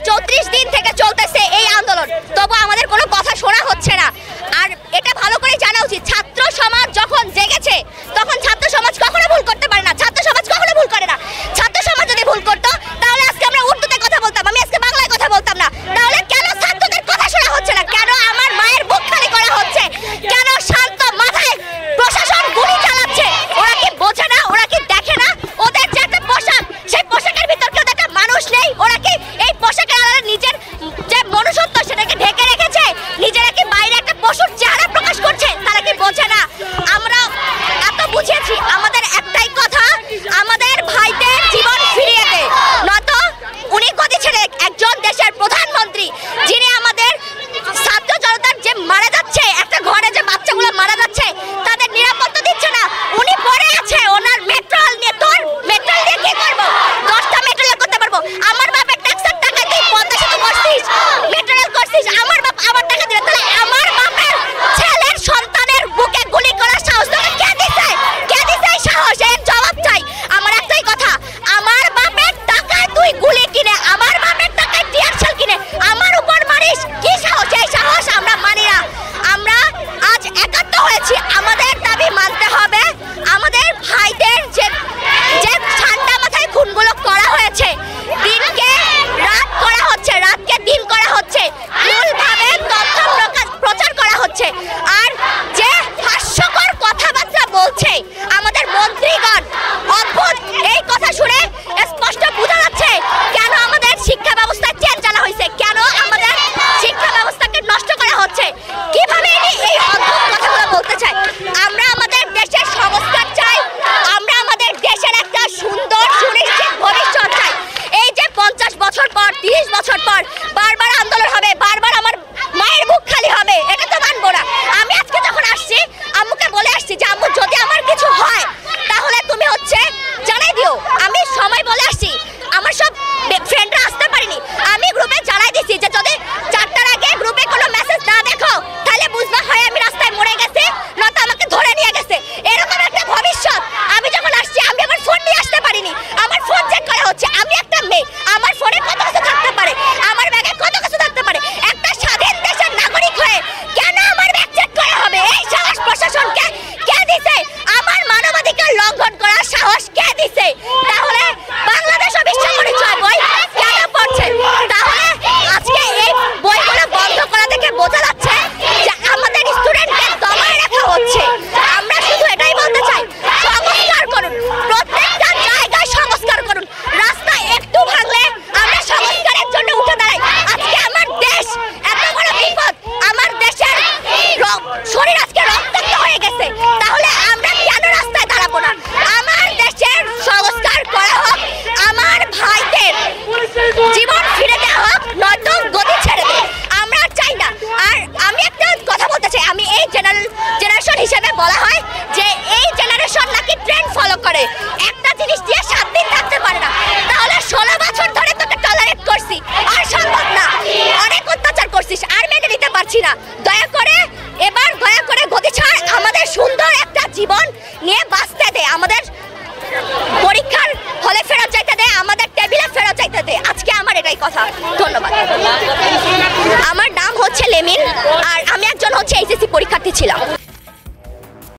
34 দিন থেকে চলতেছে এই আন্দোলন, তবু আমাদের কোনো কথা শোনা হচ্ছে না। আর এটা ভালো করে জানা উচিত, ছাত্র সমাজ যখন জেগেছে তখন ছাত্র সমাজ কখনো ভুল করতে পারে না, ছাত্র সমাজ কখনো ভুল করে না। ছাত্র সমাজ যদি ভুল করতো তাহলে আজকে আমরা উর্দুতে কথা বলতাম, আমি আজকে বাংলায় কথা বলতাম না। তাহলে কেন ছাত্রদের কথা শোনা হচ্ছে না? কেন আমার মায়ের বুক খালি করা হচ্ছে? কেন শান্ত মাথায় প্রশাসন গুলি চালাচ্ছে? ওরা কি বোঝে না? ওরা কি দেখে না? ওদের যে একটা পোশাক, সেই পোশাকের ভিতর কেউ একটা মানুষ নেই? ওরা কি এই পোশাকের আড়ালে নিজের যে মনুষ্যত্ব সেটাকে ঢেকে রেখেছে? নিজেরা কি বাইরে একটা পশুর চেহারা প্রকাশ করছে? তারা কি বোঝে না? আমরা এত বুঝেছি, আমাদের একটাই কথা, আমাদের ভাইদের জীবন ফিরিয়ে দে, নয়তো উনি গদি ছেড়ে একজন দেশের প্রধানমন্ত্রী যিনি আমাদের ছাত্র জনতার যে মারা যাচ্ছে, একটা ঘরে যে বাচ্চাগুলো মারা যাচ্ছে তাদের নিরাপত্তা দিচ্ছে না, উনি পড়ে আছে ওনার মেট্রোল নিয়ে। তোর মেট্রোল দিয়ে কি করবো? 10টা মেট্রোল করতে পারবো? আমার বাপের ট্যাক্সের টাকা তুই 50 করছিস, মেট্রোল করছিস, আমার বাপ আমার টাকা দিলে, তাহলে আমার বাপের ছেলের সন্তানের বুকে গুলি করার সাহস তোকে কে দিছে? কে দিছে এই সাহস? এর জবাব চাই। আমার একটাই কথা, আমার বাপের টাকায় তুই গুলি কিনে, আমার বাপের টাকায় টিয়ার শেল কিনে আমার উপর মারিস, কি সাহস? এই সাহস আমরা মানি না। আমরা আজ একাত্ম হয়েছি, আমাদের দাবি মানতে হবে। আমাদের ভাইদের যে ঠান্ডা মাথায় খুনগুলো করা হয়েছে, দিনকে রাত করা হচ্ছে, রাতকে দিন করা হচ্ছে, ভুলভাবে তথ্য প্রচার করা হচ্ছে, আর যে হাস্যকর কথাবার্তা বলছে আমাদের মন্ত্রীগণ, অদ্ভুত। এই কথা শুনে স্পষ্ট বোঝা যাচ্ছে কেন আমাদের শিক্ষা ব্যবস্থায় চেঞ্জ আনা হয়েছে, কেন আমাদের শিক্ষা ব্যবস্থাকে নষ্ট করা হচ্ছে, কিভাবে এই অদ্ভুত কথাগুলো বলতে চায়। আমরা আমাদের দেশের সংস্কার চাই, আমরা আমাদের দেশের একটা সুন্দর সুনিশ্চিত ভবিষ্যৎ চাই। এই যে 50 বছর পর, 30 বছর পর বারবার আন্দোলন হবে, বারবার আমার মায়ের বুক খালি হবে, এটা তো মানবো না। আমি আজকে যখন আসছি আম্মুকে বলে আসছি যে আম্মু যদি আমার কিছু হয় তাহলে তুমি জানাই দিও। আমি সময় বলে আসছি, আমার সব ফ্রেন্ডরা আসতে পারিনি, আমি গ্রুপে জানাই দিছি যে যদি 4টার আগে গ্রুপে কোনো মেসেজ না দেখো তাহলে বুঝবা হয় আমি রাস্তায় মরে গেছি, নয়তো আমাকে ধরে নিয়ে গেছে, এরকম একটা ভবিষ্যৎ। আমি যখন আসছি আমি আমার ফোন নিয়ে আসতে পারিনি, আমার ফোন চেক করা হচ্ছে। আমি একটা মেয়ে, আমার ফোনে কত কিছু থাকতে পারে, আমার ব্যাগে কত কিছু থাকতে পারে। একটা স্বাধীন দেশের নাগরিক হয়ে কেন আমার ব্যাগ চেক করা হবে? এই সাহস প্রশাসনকে কে দিছে? আমার মানবাধিকার লঙ্ঘন করার সাহস কে দিছে? তাহলে বাংলাদেশ বিশ্ব পরিচয় বই কেন পড়ছে? তাহলে আজকে এই বইগুলো বন্ধ করা থেকে বোঝা যাচ্ছে যে আমাদের স্টুডেন্টকে দমায় রাখা হচ্ছে। আমরা শুধু এটাই বলতে চাই, সংস্কার করুন, প্রত্যেকটা জায়গায় সংস্কার করুন। রাস্তা একটু ভাঙলে আমরা সংস্কারের জন্য উঠে দাঁড়াই। আজকে আমার দেশ এত বড় বিপদ, আমার দেশের শরীর আজকে রক্তাক্ত হয়ে গেছে, তাহলে আমরা কেন রাস্তায় দাঁড়াবো না? আমার দেশের সংস্কার করা হোক, আমার ভাইদের জীবন ফিরে দেওয়া হোক, নয়তো গদি ছেড়ে দেয়। আমরা চাই না। আর আমি একটা কথা বলতে চাই, আমি এই জেনারেশন হিসেবে বলা হয় যে এই জেনারেশন নাকি ট্রেন্ড ফলো করে, একটা জিনিস দিয়ে 7 দিন থাকতে পারে না। তাহলে 16 বছর ধরে তোকে টলারেট করছি, আর সম্ভব না, অনেক অত্যাচার করছিস, আর মেনে নিতে পারছি না। দয়া করে গদি ছাড়, আমাদের সুন্দর একটা জীবন নিয়ে বাঁচতে দে, আমাদের পরীক্ষার হলে ফেরত যাইতে দে, আমাদের টেবিলে ফেরত যাইতে দে। আজকে আমার এটাই কথা। ধন্যবাদ। আমার নাম হচ্ছে লেমিন, আর আমি একজন এইচএসসি পরীক্ষার্থী ছিলাম।